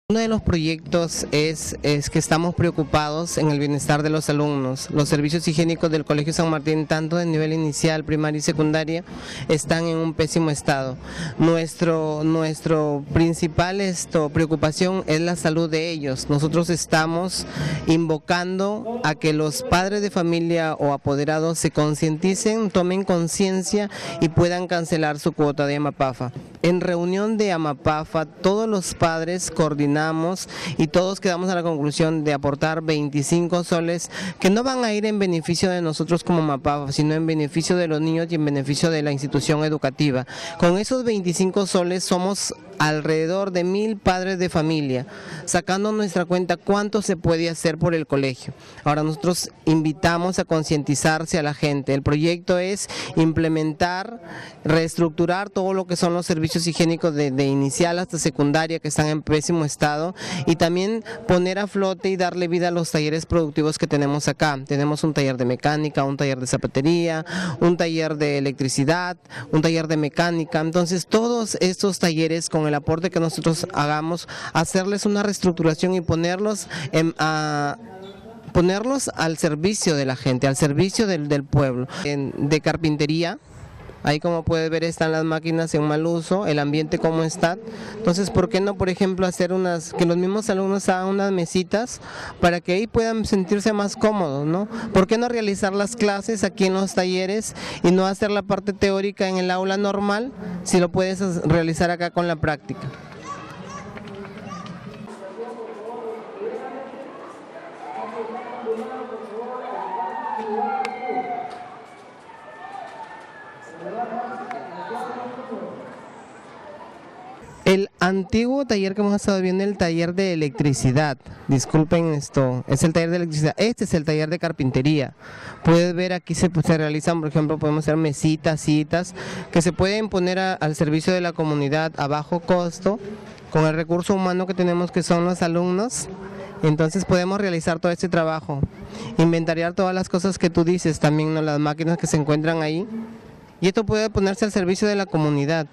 Uno de los proyectos es que estamos preocupados en el bienestar de los alumnos. Los servicios higiénicos del Colegio San Martín, tanto de nivel inicial, primaria y secundaria, están en un pésimo estado. Nuestro principal preocupación es la salud de ellos. Nosotros estamos invocando a que los padres de familia o apoderados se concienticen, tomen conciencia y puedan cancelar su cuota de Amapafa. En reunión de Amapafa, todos los padres coordinamos y todos quedamos a la conclusión de aportar 25 soles que no van a ir en beneficio de nosotros como Amapafa, sino en beneficio de los niños y en beneficio de la institución educativa. Con esos 25 soles somos alrededor de 1000 padres de familia, sacando nuestra cuenta cuánto se puede hacer por el colegio. Ahora nosotros invitamos a concientizarse a la gente. El proyecto es implementar, reestructurar todo lo que son los servicios higiénicos de inicial hasta secundaria que están en pésimo estado, y también poner a flote y darle vida a los talleres productivos que tenemos acá. Tenemos un taller de mecánica, un taller de zapatería, un taller de electricidad, un taller de mecánica. Entonces todos estos talleres, con el aporte que nosotros hagamos, hacerles una reestructuración y ponerlos al servicio de la gente, al servicio del pueblo. De carpintería, ahí como puedes ver están las máquinas en mal uso, el ambiente como está. Entonces, ¿por qué no, por ejemplo, hacer que los mismos alumnos hagan unas mesitas para que ahí puedan sentirse más cómodos, ¿no? ¿Por qué no realizar las clases aquí en los talleres y no hacer la parte teórica en el aula normal, si lo puedes realizar acá con la práctica? El antiguo taller que hemos estado viendo, el taller de electricidad, disculpen esto, es el taller de electricidad. Este es el taller de carpintería. Puedes ver aquí se realizan, por ejemplo, podemos hacer mesitas, sillas, que se pueden poner al servicio de la comunidad a bajo costo, con el recurso humano que tenemos, que son los alumnos. Entonces podemos realizar todo este trabajo, inventariar todas las cosas que tú dices, también, ¿no?, las máquinas que se encuentran ahí, y esto puede ponerse al servicio de la comunidad.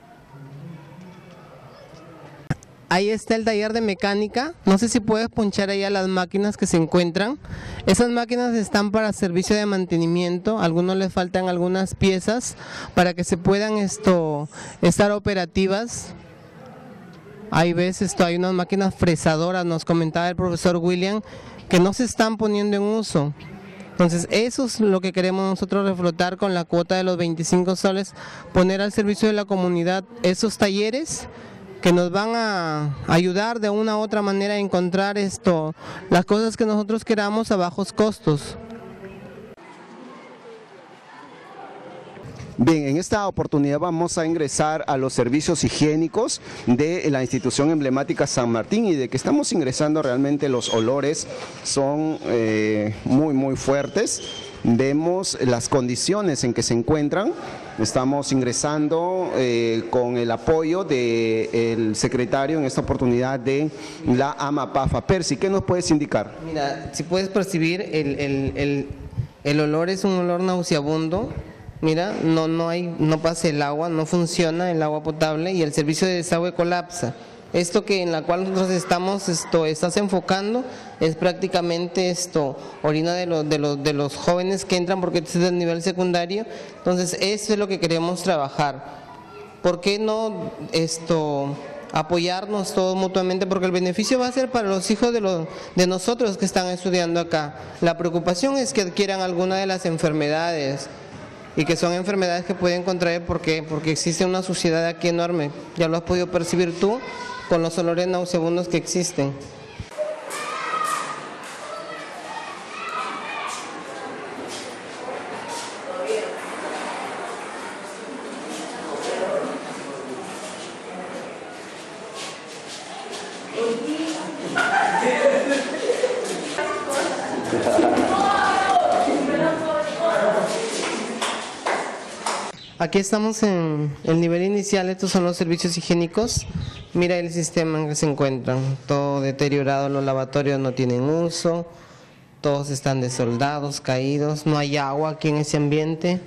Ahí está el taller de mecánica. No sé si puedes punchar ahí a las máquinas que se encuentran. Esas máquinas están para servicio de mantenimiento. A algunos les faltan algunas piezas para que se puedan estar operativas. Ahí ves hay unas máquinas fresadoras, nos comentaba el profesor William, que no se están poniendo en uso. Entonces eso es lo que queremos nosotros reflotar con la cuota de los 25 soles, poner al servicio de la comunidad esos talleres que nos van a ayudar de una u otra manera a encontrar las cosas que nosotros queramos a bajos costos. Bien, en esta oportunidad vamos a ingresar a los servicios higiénicos de la institución emblemática San Martín, y de que estamos ingresando realmente los olores son muy fuertes. Vemos las condiciones en que se encuentran. Estamos ingresando con el apoyo del secretario en esta oportunidad de la Amapafa. Percy, ¿qué nos puedes indicar? Mira, si puedes percibir el olor, es un olor nauseabundo. Mira, no pasa el agua, no funciona el agua potable y el servicio de desagüe colapsa. Esto que en la cual nosotros estás enfocando es prácticamente orina de los jóvenes que entran, porque este es del nivel secundario. Entonces eso es lo que queremos trabajar. ¿Por qué no apoyarnos todos mutuamente? Porque el beneficio va a ser para los hijos de nosotros que están estudiando acá. La preocupación es que adquieran alguna de las enfermedades, y que son enfermedades que pueden contraer porque existe una suciedad aquí enorme. Ya lo has podido percibir tú con los olores nauseabundos que existen. Aquí estamos en el nivel inicial. Estos son los servicios higiénicos. Mira el sistema en que se encuentran, todo deteriorado, los lavatorios no tienen uso, todos están desoldados, caídos, no hay agua aquí en ese ambiente.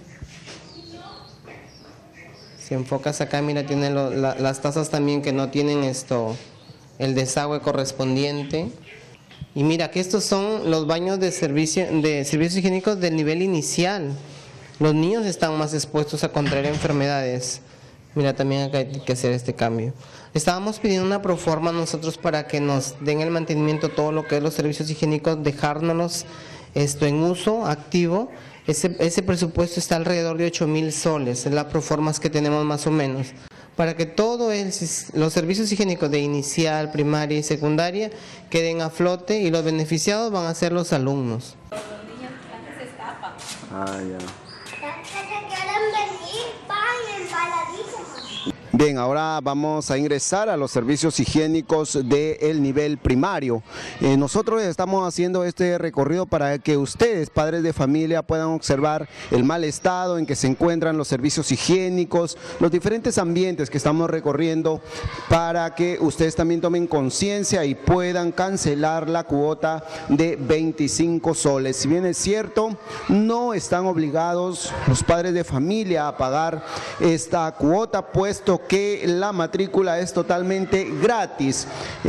Si enfocas acá, mira, tienen las tazas también que no tienen el desagüe correspondiente. Y mira que estos son los baños de servicios higiénicos del nivel inicial. Los niños están más expuestos a contraer enfermedades. Mira, también acá hay que hacer este cambio. Estábamos pidiendo una proforma nosotros para que nos den el mantenimiento, todo lo que es los servicios higiénicos, dejárnoslos en uso activo. Ese presupuesto está alrededor de 8.000 soles, es la proformas que tenemos más o menos, para que todos los servicios higiénicos de inicial, primaria y secundaria queden a flote, y los beneficiados van a ser los alumnos. Los niños antes se escapan. Ah, ya. Se quieren venir, van embaladísimos. Bien, ahora vamos a ingresar a los servicios higiénicos del nivel primario. Nosotros estamos haciendo este recorrido para que ustedes, padres de familia, puedan observar el mal estado en que se encuentran los servicios higiénicos, los diferentes ambientes que estamos recorriendo, para que ustedes también tomen conciencia y puedan cancelar la cuota de 25 soles. Si bien es cierto, no están obligados los padres de familia a pagar esta cuota, puesto que la matrícula es totalmente gratis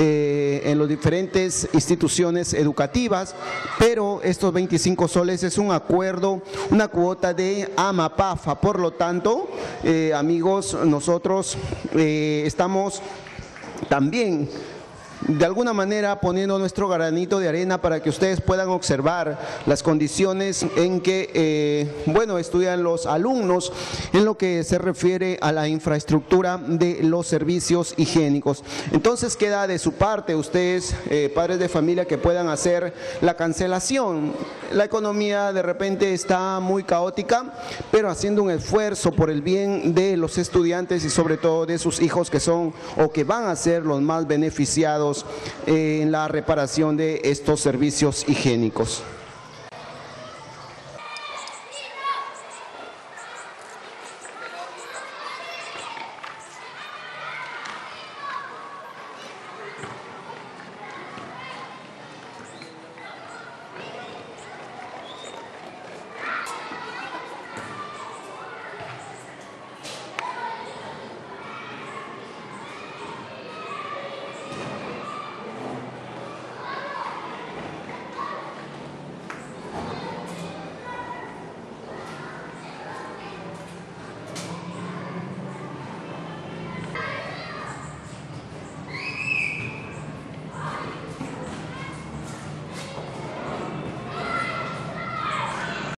en las diferentes instituciones educativas, pero estos 25 soles es un acuerdo, una cuota de AMAPAFA. Por lo tanto, amigos, nosotros estamos también de alguna manera poniendo nuestro granito de arena para que ustedes puedan observar las condiciones en que estudian los alumnos en lo que se refiere a la infraestructura de los servicios higiénicos. Entonces queda de su parte ustedes, padres de familia, que puedan hacer la cancelación. La economía de repente está muy caótica, pero haciendo un esfuerzo por el bien de los estudiantes y sobre todo de sus hijos, que son o que van a ser los más beneficiados en la reparación de estos servicios higiénicos.